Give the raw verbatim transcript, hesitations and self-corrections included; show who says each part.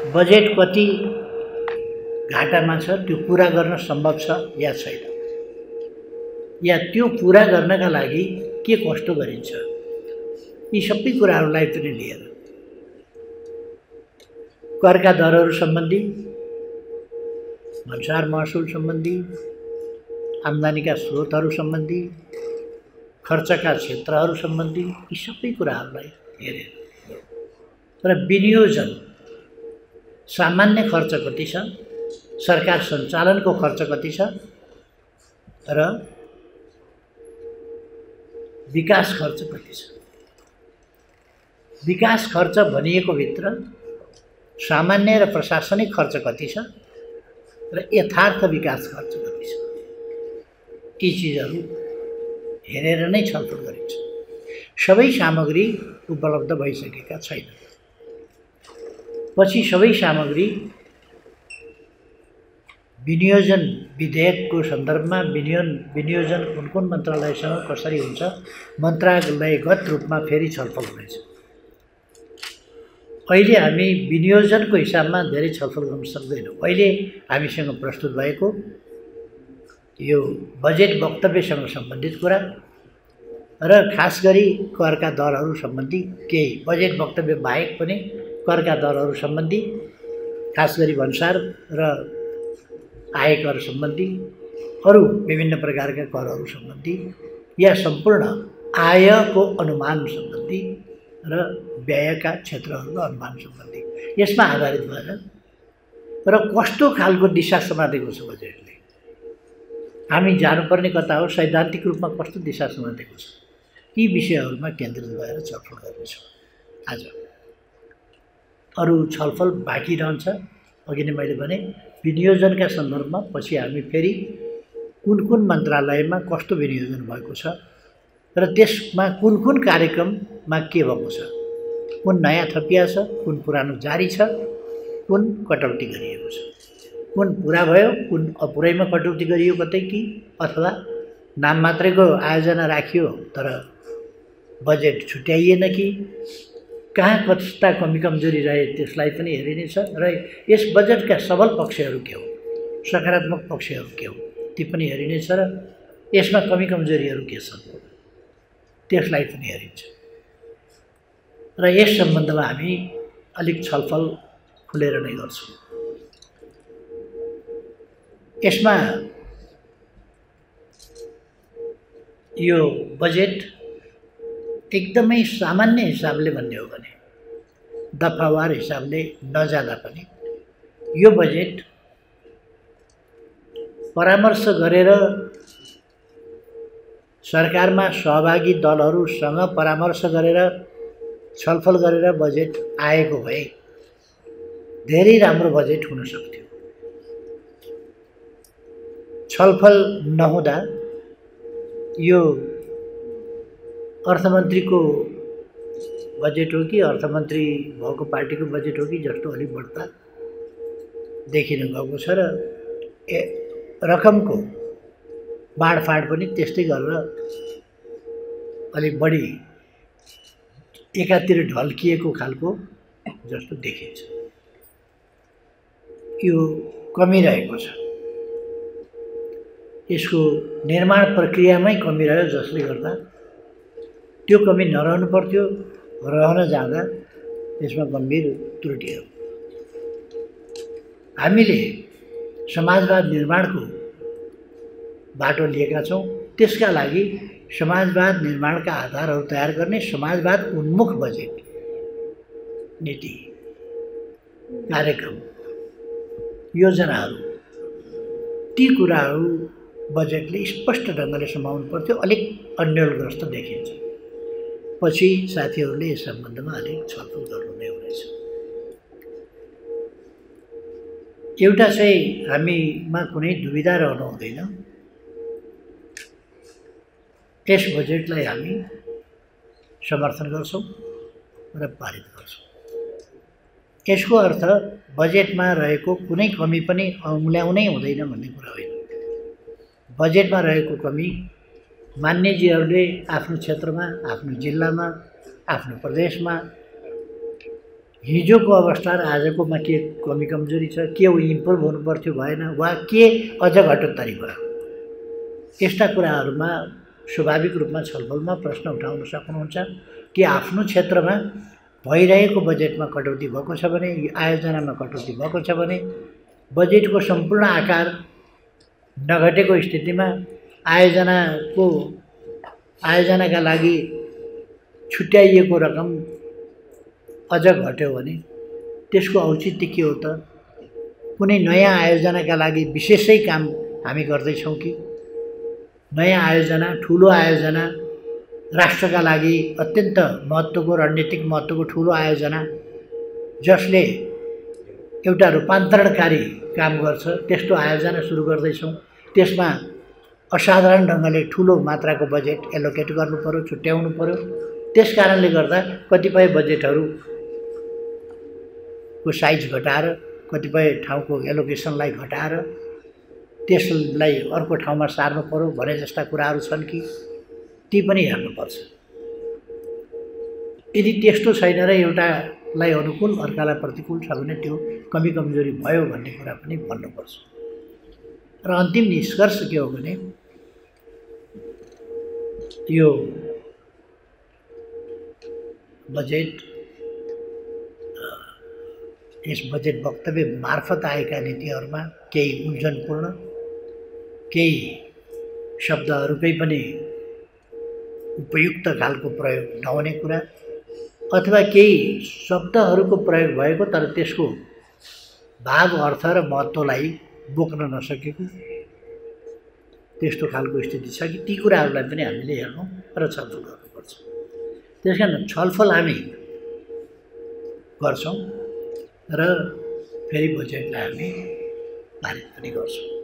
Speaker 1: Budget कति घाटामा छ त्यो पूरा गर्न सम्भव छ या छैन, या त्यो पूरा गर्नका लागि के कष्ट गरिन्छ, यी सबै कुराहरूलाई पनि लिएर करका दरहरू सम्बन्धी, भन्सार महसुल सम्बन्धी, आम्दानीका स्रोतहरू सम्बन्धी, खर्चका क्षेत्रहरू सम्बन्धी यी सबै कुराहरूलाई हेरेर र विनियोजन सामान्य खर्च कति छ, सरकार सञ्चालनको खर्च कति छ र विकास खर्च कति छ। विकास खर्च भनिएको भित्र सामान्य र प्रशासनिक खर्च कति छ र यथार्थ विकास खर्च कति छ, यी चिजहरू हेरेर नै छलफल गरिन्छ। सबै सामग्री उपलब्ध भइसकेका छैनन्। पछि सबै सामग्री विनियोजन विधेयकको सन्दर्भमा विनियोजन विनियोजन कुन कुन मन्त्रालयसँग कसरी हुन्छ, मन्त्रालयगत रूपमा फेरि छलफल हुनेछ। अहिले हामी विनियोजनको हिसाबमा धेरै छलफल गर्न सक्दैनौँ। अहिले हामीसँग प्रस्तुत भएको यो बजेट वक्तव्यसँग सम्बन्धित कुरा र खास गरी करका दरहरू सम्बन्धी केही बजेट वक्तव्य बाहेक पनि करका दरहरू सम्बन्धी, खास गरी भन्सार र आयकर सम्बन्धी, अरू विभिन्न प्रकारका करहरू सम्बन्धी या सम्पूर्ण आयको अनुमान सम्बन्धी र व्ययका क्षेत्रहरूको अनुमान सम्बन्धी यसमा आधारित भएर र कस्तो खालको दिशा समातेको छ बजेटले, हामी जानुपर्ने कता हो, सैद्धान्तिक रूपमा कस्तो दिशा समातेको छ, यी विषयहरूमा केन्द्रित भएर छलफल गर्नेछौँ। आज अरू छलफल बाँकी रहन्छ। अघि नै मैले भने विनियोजनका सन्दर्भमा पछि हामी फेरि कुन कुन मन्त्रालयमा कस्तो विनियोजन भएको छ र त्यसमा कुन कुन कार्यक्रममा के भएको छ, कुन नयाँ थपिया छ, कुन पुरानो जारी छ, कुन कटौती गरिएको छ, कुन पुरा भयो, कुन अपुरैमा कटौती गरियो कतै कि अथवा नाम मात्रैको आयोजना राखियो तर बजेट छुट्याइएन कि, कहाँ कस्ता कमी कमजोरी रहे त्यसलाई पनि हेरिनेछ र यस बजेटका सबल पक्षहरू के हो, सकारात्मक पक्षहरू के हो ती पनि हेरिनेछ र यसमा कमी कमजोरीहरू के छन् त्यसलाई पनि हेरिन्छ। र यस सम्बन्धमा हामी अलिक छलफल खुलेर नै गर्छौँ। यसमा यो बजेट एकदमै सामान्य हिसाबले भन्ने हो भने, दफावार हिसाबले नजाँदा पनि यो बजेट परामर्श गरेर सरकारमा सहभागी दलहरूसँग परामर्श गरेर छलफल गरेर बजेट आएको भए धेरै राम्रो बजेट हुन सक्थ्यो। छलफल नहुँदा यो अर्थमन्त्रीको बजेट हो कि अर्थमन्त्री भएको पार्टीको बजेट हो कि जस्तो अलिक बढ्ता देखिन गएको छ र ए रकमको बाँडफाँड पनि त्यस्तै गरेर अलिक बढी एकातिर ढल्किएको खालको जस्तो देखिन्छ। यो कमी रहेको छ, यसको निर्माण प्रक्रियामै कमी रह्यो जसले गर्दा त्यो कमी नरहनु पर्थ्यो, रहन जाँदा यसमा गम्भीर त्रुटिहरू। हामीले समाजवाद निर्माणको बाटो लिएका छौँ, त्यसका लागि समाजवाद निर्माणका आधारहरू तयार गर्ने समाजवाद उन्मुख बजेट नीति, कार्यक्रम, योजनाहरू, ती कुराहरू बजेटले स्पष्ट ढङ्गले समाउनु पर्थ्यो। अलिक अन्यलग्रस्त देखिन्छ। पछि साथीहरूले यस सम्बन्धमा अलिक छलफल गर्नु नै हुनेछ। एउटा चाहिँ हामीमा कुनै दुविधा रहनु हुँदैन, यस बजेटलाई हामी समर्थन गर्छौँ र पारित गर्छौँ। यसको अर्थ बजेटमा रहेको कुनै कमी पनि औँल्याउनै हुँदैन भन्ने कुरा होइन। बजेटमा रहेको कमी मान्यजीहरूले आफ्नो क्षेत्रमा, आफ्नो जिल्लामा, आफ्नो प्रदेशमा हिजोको अवस्था र आजकोमा के कमी कमजोरी छ, के इम्प्रुभ हुनु पर्थ्यो भएन, वा के अझ घटोत्तरी भयो, यस्ता कुराहरूमा स्वाभाविक रूपमा छलफलमा प्रश्न उठाउन सक्नुहुन्छ। कि आफ्नो क्षेत्रमा भइरहेको बजेटमा कटौती भएको छ भने, आयोजनामा कटौती भएको छ भने, बजेटको सम्पूर्ण आकार नघटेको स्थितिमा आयोजनाको आयोजनाका लागि छुट्याइएको रकम अझ घट्यो भने त्यसको औचित्य के हो त? कुनै नयाँ आयोजनाका लागि विशेषै काम हामी गर्दैछौँ कि? नयाँ आयोजना, ठुलो आयोजना, राष्ट्रका लागि अत्यन्त महत्त्वको, रणनीतिक महत्त्वको ठुलो आयोजना जसले एउटा रूपान्तरणकारी काम गर्छ, त्यस्तो आयोजना सुरु गर्दैछौँ। त्यसमा असाधारण ढङ्गले ठुलो मात्राको बजेट एलोकेट गर्नु पर्यो, छुट्याउनु पर्यो। त्यस कारणले गर्दा कतिपय बजेटहरूको साइज घटाएर, कतिपय ठाउँको एलोकेसनलाई घटाएर त्यसलाई अर्को ठाउँमा सार्नु पर्यो भने जस्ता कुराहरू छन् कि ती पनि हेर्नुपर्छ। यदि त्यस्तो छैन र एउटालाई अनुकूल अर्कालाई प्रतिकूल छ भने त्यो कमी कमजोरी भयो भन्ने कुरा पनि भन्नुपर्छ। र अन्तिम निष्कर्ष के हो भने यो बजेट, यस बजेट वक्तव्य मार्फत आएका नीतिहरूमा केही उल्झनपूर्ण, केही शब्दहरूकै पनि उपयुक्त खालको प्रयोग नहुने कुरा, अथवा केही शब्दहरूको प्रयोग भएको तर त्यसको भाव, अर्थ र महत्त्वलाई बोक्न नसकेको, त्यस्तो खालको स्थिति छ कि ती कुराहरूलाई पनि हामीले हेर्नु र छलफल गर्नुपर्छ। त्यसकारण छलफल हामी गर्छौँ र फेरि बजेटलाई हामी पारित पनि गर्छौँ।